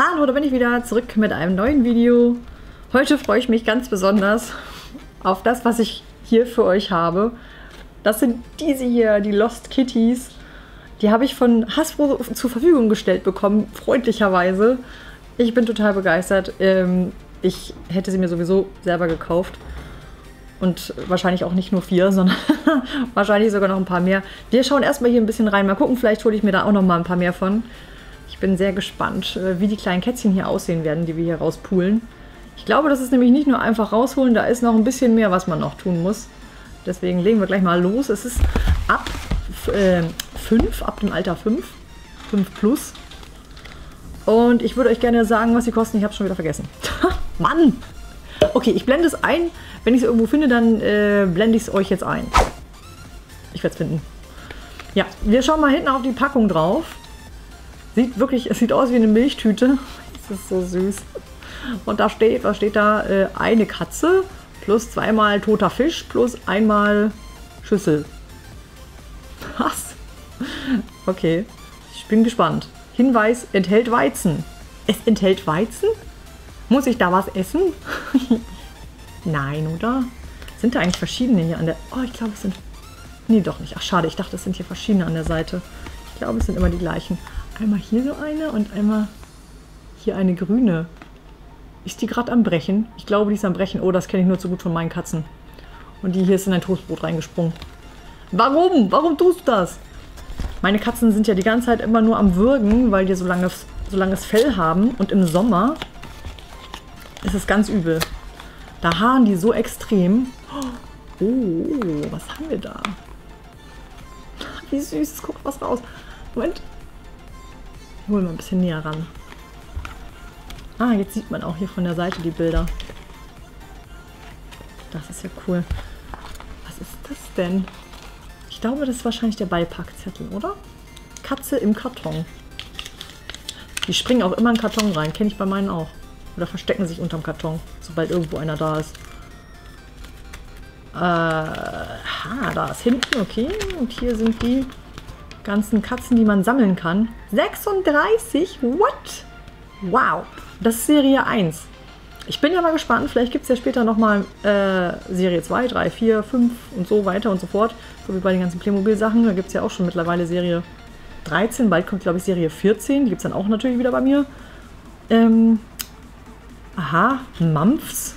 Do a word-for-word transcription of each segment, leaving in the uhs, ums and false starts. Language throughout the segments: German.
Hallo, da bin ich wieder zurück mit einem neuen Video. Heute freue ich mich ganz besonders auf das, was ich hier für euch habe. Das sind diese hier, die Lost Kitties. Die habe ich von Hasbro zur Verfügung gestellt bekommen, freundlicherweise. Ich bin total begeistert. Ich hätte sie mir sowieso selber gekauft. Und wahrscheinlich auch nicht nur vier, sondern wahrscheinlich sogar noch ein paar mehr. Wir schauen erstmal hier ein bisschen rein. Mal gucken, vielleicht hole ich mir da auch noch mal ein paar mehr von. Ich bin sehr gespannt, wie die kleinen Kätzchen hier aussehen werden, die wir hier rauspulen. Ich glaube, das ist nämlich nicht nur einfach rausholen, da ist noch ein bisschen mehr, was man noch tun muss. Deswegen legen wir gleich mal los. Es ist ab fünf, ab dem Alter fünf, fünf plus. Und ich würde euch gerne sagen, was sie kosten. Ich habe es schon wieder vergessen. Mann! Okay, ich blende es ein. Wenn ich es irgendwo finde, dann äh, blende ich es euch jetzt ein. Ich werde es finden. Ja, wir schauen mal hinten auf die Packung drauf. Sieht wirklich, es sieht aus wie eine Milchtüte. Das ist so süß. Und da steht, was steht da? Äh, eine Katze plus zweimal toter Fisch plus einmal Schüssel. Was? Okay, ich bin gespannt. Hinweis, enthält Weizen. Es enthält Weizen? Muss ich da was essen? Nein, oder? Sind da eigentlich verschiedene hier an der... Oh, ich glaube, es sind... Nee, doch nicht. Ach, schade. Ich dachte, es sind hier verschiedene an der Seite. Ich glaube, es sind immer die gleichen. Einmal hier so eine und einmal hier eine grüne. Ist die gerade am Brechen? Ich glaube, die ist am Brechen. Oh, das kenne ich nur zu gut von meinen Katzen. Und die hier ist in ein Toastbrot reingesprungen. Warum? Warum tust du das? Meine Katzen sind ja die ganze Zeit immer nur am Würgen, weil die so langes, so langes Fell haben. Und im Sommer ist es ganz übel. Da haaren die so extrem. Oh, was haben wir da? Wie süß, es guckt was raus. Moment. Ich hole mal ein bisschen näher ran. Ah, jetzt sieht man auch hier von der Seite die Bilder. Das ist ja cool. Was ist das denn? Ich glaube, das ist wahrscheinlich der Beipackzettel, oder? Katze im Karton. Die springen auch immer in den Karton rein. Kenne ich bei meinen auch. Oder verstecken sich unterm Karton, sobald irgendwo einer da ist. Äh, ha, da ist hinten, okay. Und hier sind die ganzen Katzen, die man sammeln kann. sechsunddreißig? What? Wow. Das ist Serie eins. Ich bin ja mal gespannt. Vielleicht gibt es ja später nochmal äh, Serie zwei, drei, vier, fünf und so weiter und so fort. So wie bei den ganzen Playmobil-Sachen. Da gibt es ja auch schon mittlerweile Serie dreizehn. Bald kommt, glaube ich, Serie vierzehn. Die gibt es dann auch natürlich wieder bei mir. Ähm... Aha, Mampfs.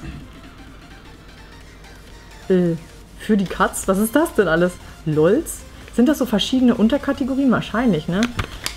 Äh, für die Katz. Was ist das denn alles? Lols? Sind das so verschiedene Unterkategorien? Wahrscheinlich, ne?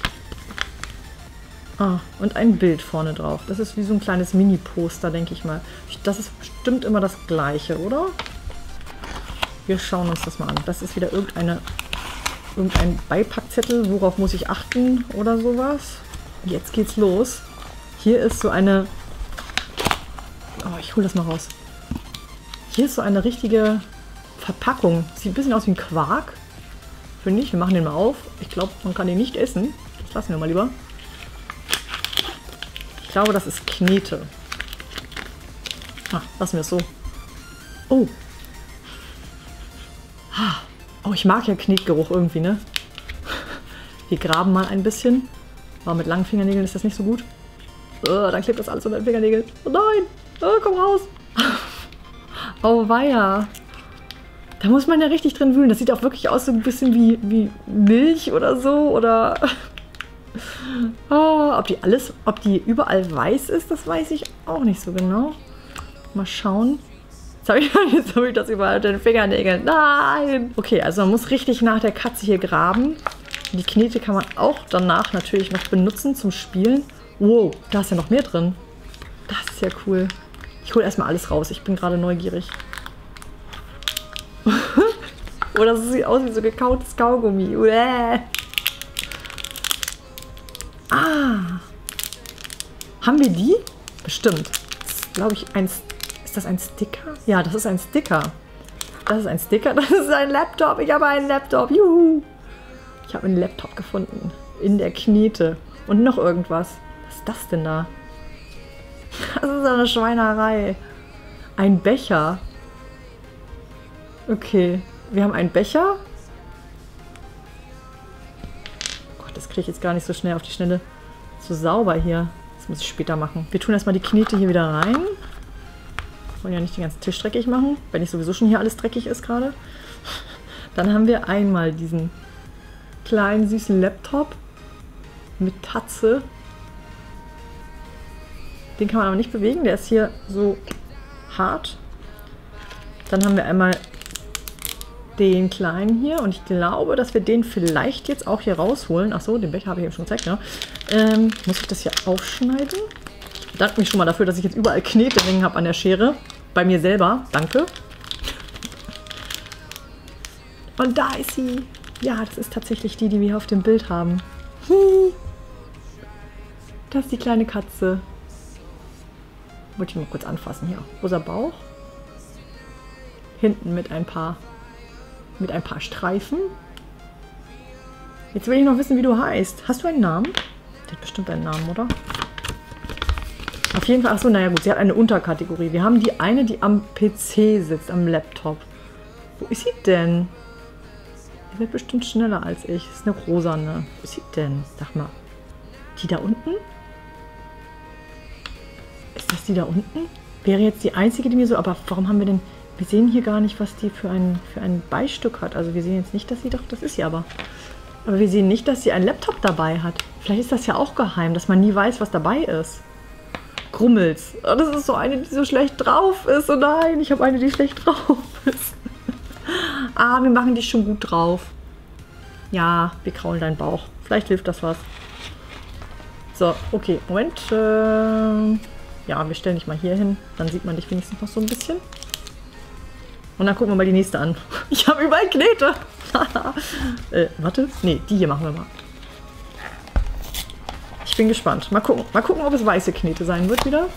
Ah, und ein Bild vorne drauf. Das ist wie so ein kleines Mini-Poster, denke ich mal. Das ist bestimmt immer das gleiche, oder? Wir schauen uns das mal an. Das ist wieder irgendeine, irgendein Beipackzettel. Worauf muss ich achten oder sowas? Jetzt geht's los. Hier ist so eine... Oh, ich hole das mal raus. Hier ist so eine richtige Verpackung. Sieht ein bisschen aus wie ein Quark. Finde ich. Wir machen den mal auf. Ich glaube, man kann den nicht essen. Das lassen wir mal lieber. Ich glaube, das ist Knete. Ah, lassen wir es so. Oh. Oh, ich mag ja Knetgeruch irgendwie, ne? Wir graben mal ein bisschen. Aber mit langen Fingernägeln ist das nicht so gut. Oh, dann klebt das alles unter den Fingernägeln. Oh nein! Oh, komm raus! Oh weia! Da muss man ja richtig drin wühlen. Das sieht auch wirklich aus so ein bisschen wie, wie Milch oder so. Oder... Oh, ob die alles, ob die überall weiß ist, das weiß ich auch nicht so genau. Mal schauen. Jetzt habe ich, jetzt hab ich das überall unter den Fingernägeln. Nein! Okay, also man muss richtig nach der Katze hier graben. Die Knete kann man auch danach natürlich noch benutzen zum Spielen. Wow, da ist ja noch mehr drin. Das ist ja cool. Ich hole erstmal alles raus. Ich bin gerade neugierig. Oh, das sieht aus wie so gekautes Kaugummi. Uäh. Ah. Haben wir die? Bestimmt. Das ist, glaube ich, ein... Ist das ein Sticker? Ja, das ist ein Sticker. Das ist ein Sticker. Das ist ein Laptop. Ich habe einen Laptop. Juhu. Ich habe einen Laptop gefunden. In der Knete. Und noch irgendwas. Was ist das denn da? Das ist eine Schweinerei. Ein Becher. Okay. Wir haben einen Becher. Oh Gott, das kriege ich jetzt gar nicht so schnell auf die Schnelle. So sauber hier. Das Das muss ich später machen. Wir tun erstmal die Knete hier wieder rein. Wir wollen ja nicht den ganzen Tisch dreckig machen, wenn nicht sowieso schon hier alles dreckig ist gerade. Dann haben wir einmal diesen kleinen süßen Laptop mit Tatze. Den kann man aber nicht bewegen, der ist hier so hart. Dann haben wir einmal den kleinen hier und ich glaube, dass wir den vielleicht jetzt auch hier rausholen. Achso, den Becher habe ich eben schon gezeigt, ne? Ähm, muss ich das hier aufschneiden? Ich bedanke mich schon mal dafür, dass ich jetzt überall Kneteringe habe an der Schere. Bei mir selber. Danke. Und da ist sie. Ja, das ist tatsächlich die, die wir hier auf dem Bild haben. Das ist die kleine Katze. Wollte ich mal kurz anfassen hier. Rosa Bauch. Hinten mit ein paar mit ein paar Streifen. Jetzt will ich noch wissen, wie du heißt. Hast du einen Namen? Der hat bestimmt einen Namen, oder? Auf jeden Fall, achso, naja gut, sie hat eine Unterkategorie. Wir haben die eine, die am P C sitzt, am Laptop. Wo ist sie denn? Die wird bestimmt schneller als ich. Das ist eine rosane. Wo ist sie denn? Sag mal. Die da unten? Ist das die da unten? Wäre jetzt die einzige, die mir so... Aber warum haben wir denn... Wir sehen hier gar nicht, was die für ein, für ein Beistück hat. Also wir sehen jetzt nicht, dass sie doch... Das ist sie aber. Aber wir sehen nicht, dass sie einen Laptop dabei hat. Vielleicht ist das ja auch geheim, dass man nie weiß, was dabei ist. Grummels. Oh, das ist so eine, die so schlecht drauf ist. Oh nein, ich habe eine, die schlecht drauf ist. Ah, wir machen die schon gut drauf. Ja, wir kraulen deinen Bauch. Vielleicht hilft das was. So, okay. Moment. Äh, ja, wir stellen dich mal hier hin. Dann sieht man dich wenigstens noch so ein bisschen. Und dann gucken wir mal die nächste an. Ich habe überall Knete. äh, warte. Nee, die hier machen wir mal. Ich bin gespannt. Mal gucken. Mal gucken, ob es weiße Knete sein wird wieder.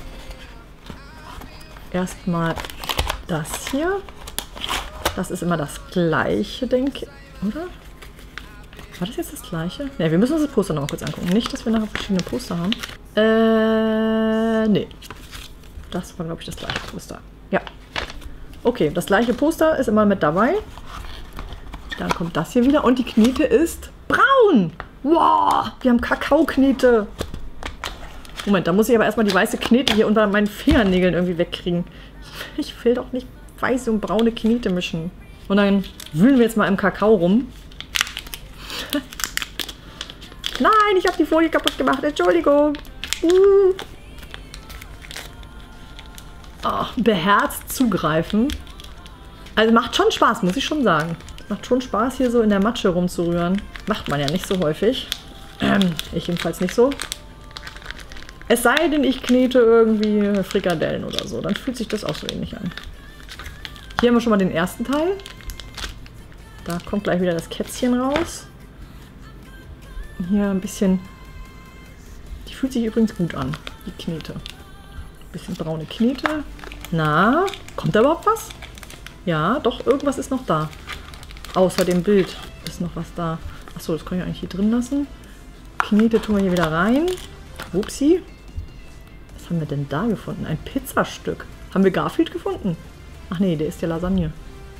Erstmal das hier. Das ist immer das gleiche, denke ich. Oder? War das jetzt das gleiche? Ne, wir müssen uns das Poster noch mal kurz angucken. Nicht, dass wir nachher verschiedene Poster haben. Äh, nee. Das war, glaube ich, das gleiche Poster. Ja. Okay, das gleiche Poster ist immer mit dabei. Dann kommt das hier wieder. Und die Knete ist braun. Wow, wir haben Kakaoknete. Moment, da muss ich aber erstmal die weiße Knete hier unter meinen Fingernägeln irgendwie wegkriegen. Ich will doch nicht weiße und braune Knete mischen. Und dann wühlen wir jetzt mal im Kakao rum. Nein, ich habe die Folie kaputt gemacht. Entschuldigung. Uh. Oh, beherzt zugreifen. Also macht schon Spaß, muss ich schon sagen. Macht schon Spaß, hier so in der Matsche rumzurühren. Macht man ja nicht so häufig. Ähm, ich jedenfalls nicht so. Es sei denn, ich knete irgendwie Frikadellen oder so. Dann fühlt sich das auch so ähnlich an. Hier haben wir schon mal den ersten Teil. Da kommt gleich wieder das Kätzchen raus. Hier ein bisschen... Die fühlt sich übrigens gut an, die Knete. Bisschen braune Knete. Na, kommt da überhaupt was? Ja, doch, irgendwas ist noch da. Außer dem Bild ist noch was da. Achso, das kann ich eigentlich hier drin lassen. Knete tun wir hier wieder rein. Upsi. Was haben wir denn da gefunden? Ein Pizzastück. Haben wir Garfield gefunden? Ach nee, der ist ja Lasagne.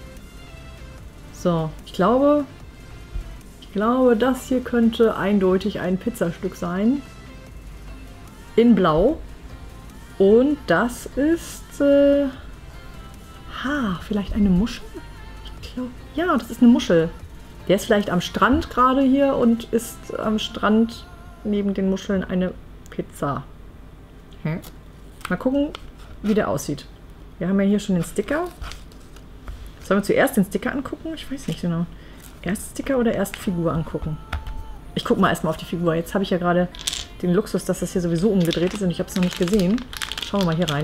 So, ich glaube... Ich glaube, das hier könnte eindeutig ein Pizzastück sein. In Blau. Und das ist... Äh, ha, vielleicht eine Muschel? Ich glaube... Ja, das ist eine Muschel. Der ist vielleicht am Strand gerade hier und ist am Strand neben den Muscheln eine Pizza. Hm. Mal gucken, wie der aussieht. Wir haben ja hier schon den Sticker. Sollen wir zuerst den Sticker angucken? Ich weiß nicht genau. Erst Sticker oder erst Figur angucken? Ich gucke mal erstmal auf die Figur. Jetzt habe ich ja gerade den Luxus, dass das hier sowieso umgedreht ist und ich habe es noch nicht gesehen. Schauen wir mal hier rein.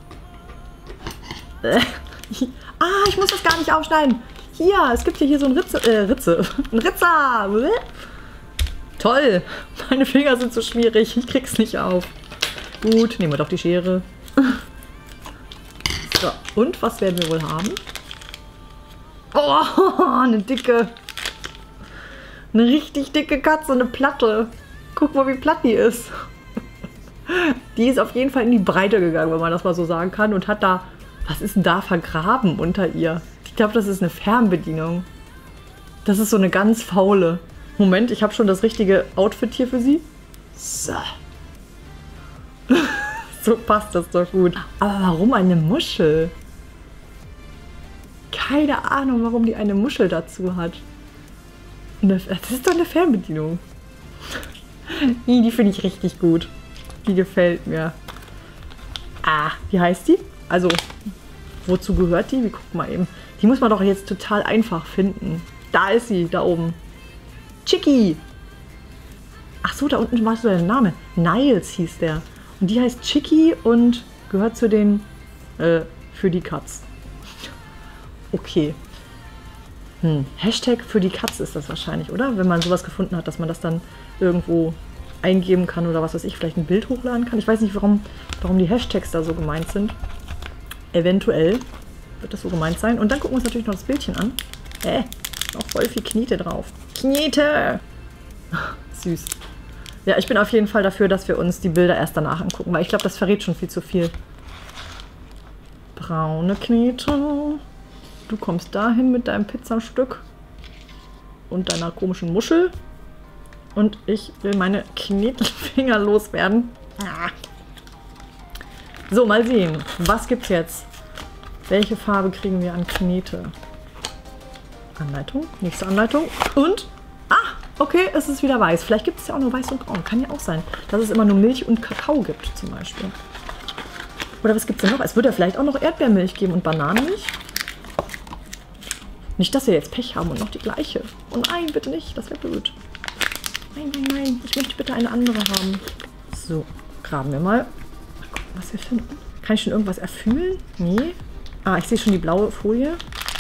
Äh. Ah, ich muss das gar nicht aufschneiden. Hier, es gibt ja hier so ein Ritze. Äh, Ritze. Ein Ritzer. Toll. Meine Finger sind so schwierig. Ich krieg's nicht auf. Gut, nehmen wir doch die Schere. So, und was werden wir wohl haben? Oh, eine dicke. Eine richtig dicke Katze, eine Platte. Guck mal, wie platt die ist. Die ist auf jeden Fall in die Breite gegangen, wenn man das mal so sagen kann. Und hat da, was ist denn da vergraben unter ihr? Ich glaube, das ist eine Fernbedienung. Das ist so eine ganz faule. Moment, ich habe schon das richtige Outfit hier für sie. So. So passt das doch gut. Aber warum eine Muschel? Keine Ahnung, warum die eine Muschel dazu hat. Das ist doch eine Fernbedienung. Die finde ich richtig gut. Die gefällt mir. Ah, wie heißt die? Also, wozu gehört die? Wir gucken mal eben. Die muss man doch jetzt total einfach finden. Da ist sie, da oben. Chicky. Ach so, da unten war so der Name. Niles hieß der. Und die heißt Chicky und gehört zu den äh, für die Katz. Okay. Hm. Hashtag für die Katz ist das wahrscheinlich, oder? Wenn man sowas gefunden hat, dass man das dann irgendwo eingeben kann oder was weiß ich, vielleicht ein Bild hochladen kann. Ich weiß nicht, warum, warum die Hashtags da so gemeint sind. Eventuell wird das so gemeint sein. Und dann gucken wir uns natürlich noch das Bildchen an. Äh, noch voll viel Knete drauf. Knete! Süß. Ja, ich bin auf jeden Fall dafür, dass wir uns die Bilder erst danach angucken, weil ich glaube, das verrät schon viel zu viel. Braune Knete. Du kommst dahin mit deinem Pizzastück und deiner komischen Muschel. Und ich will meine Knetfinger loswerden. So, mal sehen. Was gibt's jetzt? Welche Farbe kriegen wir an Knete? Anleitung. Nächste Anleitung. Und? Ah, okay, es ist wieder weiß. Vielleicht gibt es ja auch nur weiß und braun. Kann ja auch sein, dass es immer nur Milch und Kakao gibt, zum Beispiel. Oder was gibt es denn noch? Es würde ja vielleicht auch noch Erdbeermilch geben und Bananenmilch. Nicht, dass wir jetzt Pech haben und noch die gleiche. Oh nein, bitte nicht. Das wäre blöd. Nein, nein, nein. Ich möchte bitte eine andere haben. So, graben wir mal. Mal gucken, was wir finden. Kann ich schon irgendwas erfüllen? Nee. Ah, ich sehe schon die blaue Folie.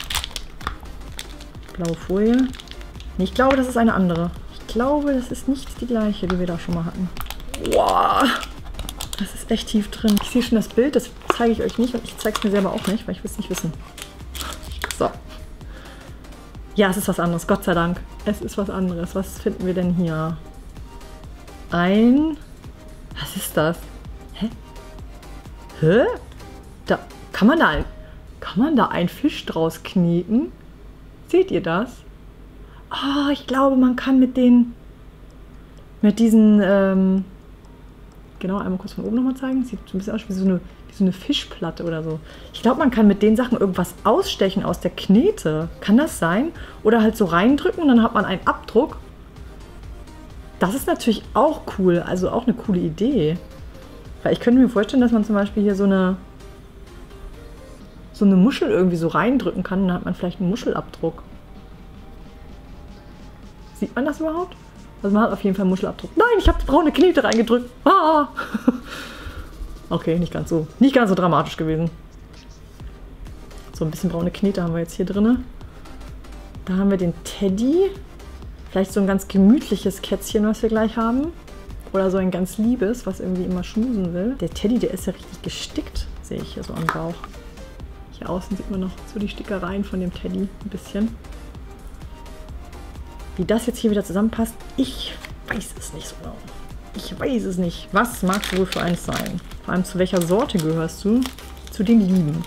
Blaue Folie. Nee, ich glaube, das ist eine andere. Ich glaube, das ist nicht die gleiche, die wir da schon mal hatten. Wow. Das ist echt tief drin. Ich sehe schon das Bild. Das zeige ich euch nicht. Und ich zeige es mir selber auch nicht, weil ich will es nicht wissen. So. Ja, es ist was anderes, Gott sei Dank. Es ist was anderes. Was finden wir denn hier? Ein... Was ist das? Hä? Hä? Da... Kann man da ein... Kann man da einen Fisch draus kneten? Seht ihr das? Oh, ich glaube, man kann mit den... Mit diesen... Ähm, genau, einmal kurz von oben nochmal zeigen. Sieht so ein bisschen aus wie so eine... so eine Fischplatte oder so. Ich glaube, man kann mit den Sachen irgendwas ausstechen aus der Knete. Kann das sein? Oder halt so reindrücken und dann hat man einen Abdruck. Das ist natürlich auch cool. Also auch eine coole Idee. Weil ich könnte mir vorstellen, dass man zum Beispiel hier so eine so eine Muschel irgendwie so reindrücken kann. Dann hat man vielleicht einen Muschelabdruck. Sieht man das überhaupt? Also man hat auf jeden Fall einen Muschelabdruck. Nein, ich habe braune Knete reingedrückt. Ah! Okay, nicht ganz so, nicht ganz so dramatisch gewesen. So ein bisschen braune Knete haben wir jetzt hier drin. Da haben wir den Teddy. Vielleicht so ein ganz gemütliches Kätzchen, was wir gleich haben. Oder so ein ganz liebes, was irgendwie immer schmusen will. Der Teddy, der ist ja richtig gestickt, sehe ich hier so am Bauch. Hier außen sieht man noch so die Stickereien von dem Teddy ein bisschen. Wie das jetzt hier wieder zusammenpasst, ich weiß es nicht so genau. Ich weiß es nicht. Was mag es wohl für eins sein? Vor allem, zu welcher Sorte gehörst du? Zu den Lieben.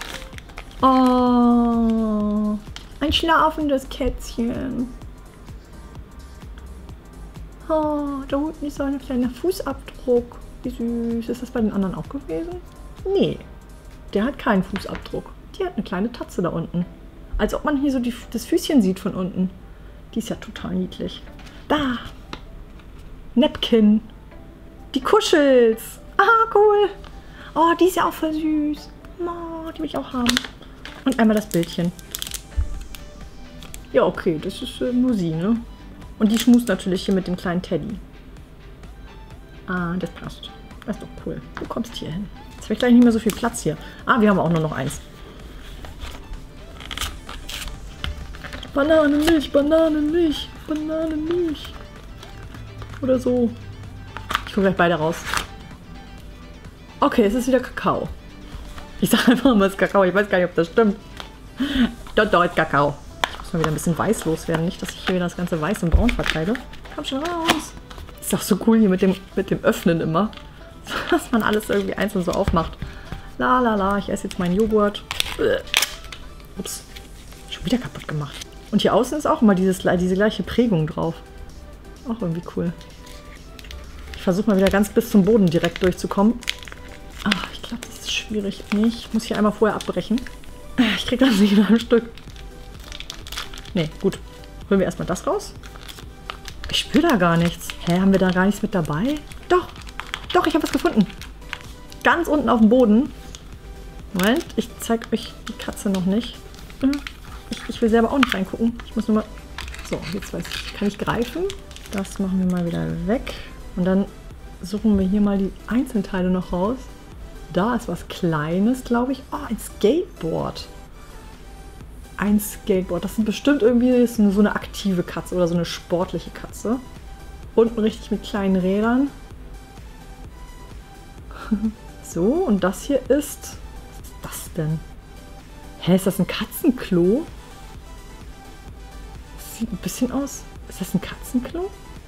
Oh, ein schlafendes Kätzchen. Oh, da unten ist so ein kleiner Fußabdruck. Wie süß. Ist das bei den anderen auch gewesen? Nee, der hat keinen Fußabdruck. Die hat eine kleine Tatze da unten. Als ob man hier so die, das Füßchen sieht von unten. Die ist ja total niedlich. Da. Napkin. Die Kuschels. Ah, cool. Oh, die ist ja auch voll süß. Oh, die will ich auch haben. Und einmal das Bildchen. Ja, okay, das ist äh, nur sie, ne? Und die schmust natürlich hier mit dem kleinen Teddy. Ah, das passt. Das ist doch cool. Du kommst hier hin. Jetzt habe ich gleich nicht mehr so viel Platz hier. Ah, wir haben auch nur noch eins. Bananenmilch, Bananenmilch, Bananenmilch. Oder so. Ich hole gleich beide raus. Okay, es ist wieder Kakao. Ich sage einfach mal, es ist Kakao. Ich weiß gar nicht, ob das stimmt. Doch, doch, ist Kakao. Ich muss mal wieder ein bisschen weiß loswerden. Nicht, dass ich hier wieder das ganze Weiß und Braun verkleide. Komm schon raus. Ist doch so cool hier mit dem, mit dem Öffnen immer. Dass man alles irgendwie einzeln so aufmacht. La la la, ich esse jetzt meinen Joghurt. Ups. Schon wieder kaputt gemacht. Und hier außen ist auch immer dieses, diese gleiche Prägung drauf. Auch irgendwie cool. Ich versuche mal wieder ganz bis zum Boden direkt durchzukommen. Ach, ich jetzt schwierig. Nee, ich muss hier einmal vorher abbrechen. Ich krieg das nicht in einem Stück. Nee, gut. Holen wir erstmal das raus. Ich spüre da gar nichts. Hä, haben wir da gar nichts mit dabei? Doch, doch, ich habe was gefunden. Ganz unten auf dem Boden. Moment, ich zeige euch die Katze noch nicht. Ich, ich will selber auch nicht reingucken. Ich muss nur mal... So, jetzt weiß ich, kann ich greifen. Das machen wir mal wieder weg. Und dann suchen wir hier mal die Einzelteile noch raus. Da ist was Kleines, glaube ich. Oh, ein Skateboard. Ein Skateboard. Das sind bestimmt irgendwie so eine aktive Katze oder so eine sportliche Katze. Unten richtig mit kleinen Rädern. So, und das hier ist... Was ist das denn? Hä, ist das ein Katzenklo? Das sieht ein bisschen aus... Ist das ein Katzenklo?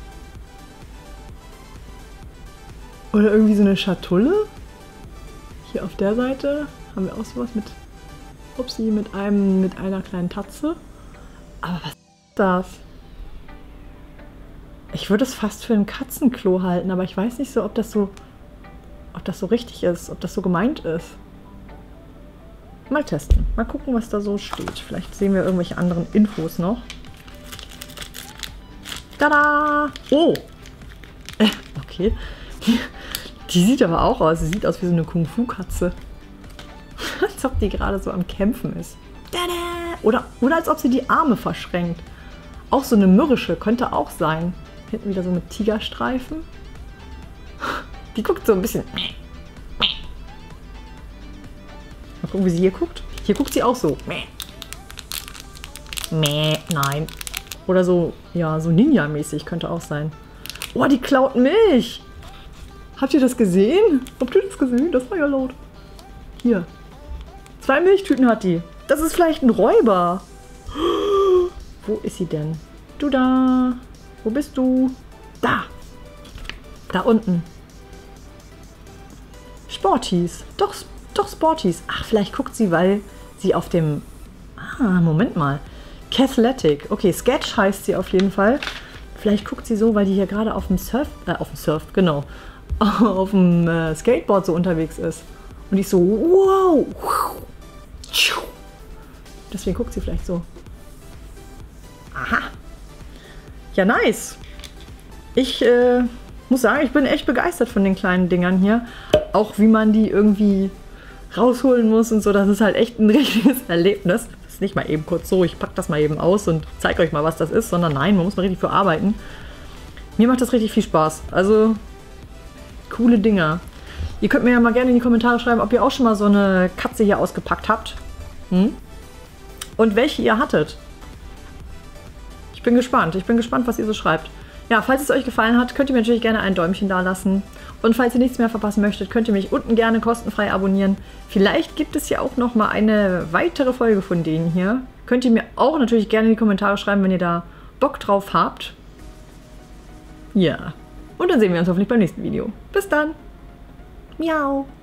Oder irgendwie so eine Schatulle? Hier auf der Seite haben wir auch sowas mit... Upsi, mit einem, mit einer kleinen Tatze. Aber was ist das? Ich würde es fast für ein Katzenklo halten, aber ich weiß nicht so, ob das so, ob das so richtig ist, ob das so gemeint ist. Mal testen. Mal gucken, was da so steht. Vielleicht sehen wir irgendwelche anderen Infos noch. Tada! Oh! Äh, okay. Die, die sieht aber auch aus. Sie sieht aus wie so eine Kung-Fu-Katze. Als ob die gerade so am Kämpfen ist. Oder, oder als ob sie die Arme verschränkt. Auch so eine mürrische könnte auch sein. Hinten wieder so mit Tigerstreifen. Die guckt so ein bisschen... Mal gucken, wie sie hier guckt. Hier guckt sie auch so. Nein. Oder so, ja, so Ninja-mäßig könnte auch sein. Oh, die klaut Milch. Habt ihr das gesehen? Habt ihr das gesehen? Das war ja laut. Hier. Zwei Milchtüten hat die. Das ist vielleicht ein Räuber. Wo ist sie denn? Du da. Wo bist du? Da. Da unten. Sporties. Doch, doch Sporties. Ach, vielleicht guckt sie, weil sie auf dem... Ah, Moment mal. Cathletic. Okay, Sketch heißt sie auf jeden Fall. Vielleicht guckt sie so, weil die hier gerade auf dem Surf... Äh, auf dem Surf, genau. Auf dem äh, Skateboard so unterwegs ist. Und ich so, wow. Deswegen guckt sie vielleicht so. Aha. Ja, nice. Ich äh, muss sagen, ich bin echt begeistert von den kleinen Dingern hier. Auch wie man die irgendwie rausholen muss und so. Das ist halt echt ein richtiges Erlebnis. Das ist nicht mal eben kurz so, ich packe das mal eben aus und zeige euch mal, was das ist. Sondern nein, man muss mal richtig für arbeiten. Mir macht das richtig viel Spaß. Also, coole Dinger. Ihr könnt mir ja mal gerne in die Kommentare schreiben, ob ihr auch schon mal so eine Katze hier ausgepackt habt. Hm? Und welche ihr hattet. Ich bin gespannt. Ich bin gespannt, was ihr so schreibt. Ja, falls es euch gefallen hat, könnt ihr mir natürlich gerne ein Däumchen da lassen. Und falls ihr nichts mehr verpassen möchtet, könnt ihr mich unten gerne kostenfrei abonnieren. Vielleicht gibt es ja auch noch mal eine weitere Folge von denen hier. Könnt ihr mir auch natürlich gerne in die Kommentare schreiben, wenn ihr da Bock drauf habt. Ja. Und dann sehen wir uns hoffentlich beim nächsten Video. Bis dann. Miau.